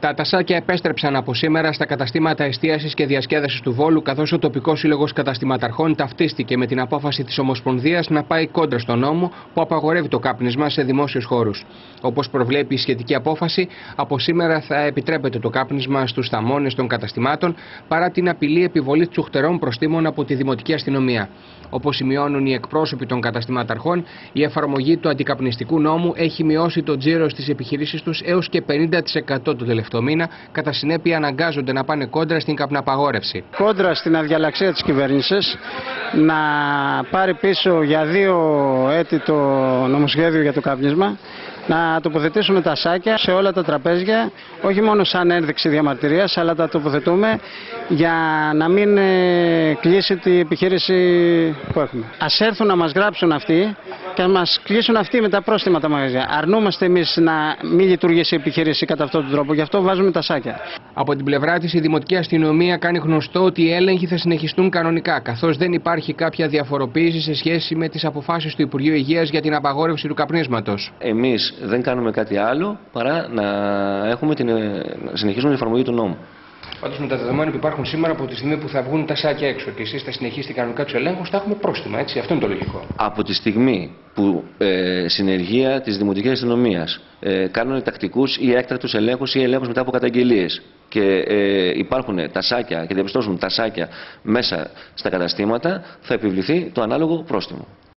Τα τασάκια επέστρεψαν από σήμερα στα καταστήματα εστίασης και διασκέδασης του Βόλου, καθώς ο τοπικός σύλλογος καταστηματαρχών ταυτίστηκε με την απόφαση της Ομοσπονδίας να πάει κόντρα στον νόμο που απαγορεύει το κάπνισμα σε δημόσιους χώρους. Όπως προβλέπει η σχετική απόφαση, από σήμερα θα επιτρέπεται το κάπνισμα στους θαμώνες των καταστημάτων παρά την απειλή επιβολής τσουχτερών προστίμων από τη Δημοτική Αστυνομία. Όπως σημειώνουν οι εκπρόσωποι των καταστηματαρχών, η εφαρμογή του αντικαπνιστικού νόμου έχει μειώσει το τζίρο στις επιχειρήσεις τους έως και 50% το τελευταίο μήνα, κατά συνέπεια αναγκάζονται να πάνε κόντρα στην καπναπαγόρευση. Κόντρα στην αδιαλαξία της κυβέρνησης να πάρει πίσω για 2 έτη το νομοσχέδιο για το κάπνισμα, να τοποθετήσουμε τα σάκια σε όλα τα τραπέζια, όχι μόνο σαν ένδειξη διαμαρτυρίας, αλλά τα τοποθετούμε για να μην κλείσει την επιχείρηση που έχουμε. Ας έρθουν να μας γράψουν αυτοί και να μας κλείσουν αυτοί με τα πρόστιμα τα μαγαζιά. Αρνούμαστε εμείς να μην λειτουργήσει η επιχείρηση κατά αυτόν τον τρόπο, γι' αυτό βάζουμε τα σάκια. Από την πλευρά της, η Δημοτική Αστυνομία κάνει γνωστό ότι οι έλεγχοι θα συνεχιστούν κανονικά, καθώς δεν υπάρχει κάποια διαφοροποίηση σε σχέση με τις αποφάσεις του Υπουργείου Υγείας για την απαγόρευση του καπνίσματος. Εμείς δεν κάνουμε κάτι άλλο παρά να συνεχίσουμε την εφαρμογή του νόμου. Πάντως, με τα δεδομένα που υπάρχουν σήμερα, από τη στιγμή που θα βγουν τα σάκια έξω και εσείς θα συνεχίσετε κανονικά τους ελέγχους, θα έχουμε πρόστιμα, έτσι. Αυτό είναι το λογικό. Από τη στιγμή που συνεργεία της Δημοτικής Αστυνομίας κάνουν τακτικούς ή έκτακτους ελέγχους ή ελέγχους μετά από καταγγελίες και υπάρχουν τα σάκια και διαπιστώσουν τα σάκια μέσα στα καταστήματα, θα επιβληθεί το ανάλογο πρόστιμο.